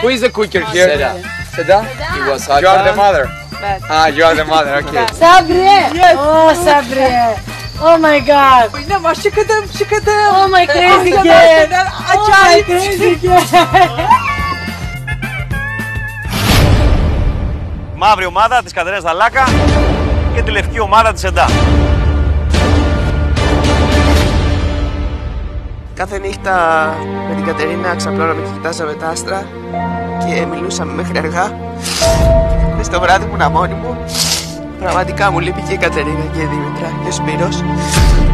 Who is the cooker here? Seda. Seda? It was Hakan. You are the mother. You are the mother, okay. Sabriye. Yes. Oh, Sabriye. Oh my God. Oynama şıkıdım şıkıdım. Oh my crazy girl. Gerçekten Oh my acayip. crazy girl. Μαύρη ομάδα της Κατερίνας Δαλάκα και τη λευκή ομάδα της ΕΝΤΑ. Κάθε νύχτα με την Κατερίνα ξαπλώναμε και κοιτάζαμε τα άστρα και μιλούσαμε μέχρι αργά. Και στο βράδυ που ήμουν μόνη μου, πραγματικά μου λείπει και η Κατερίνα και η Δήμητρα και ο Σπύρος.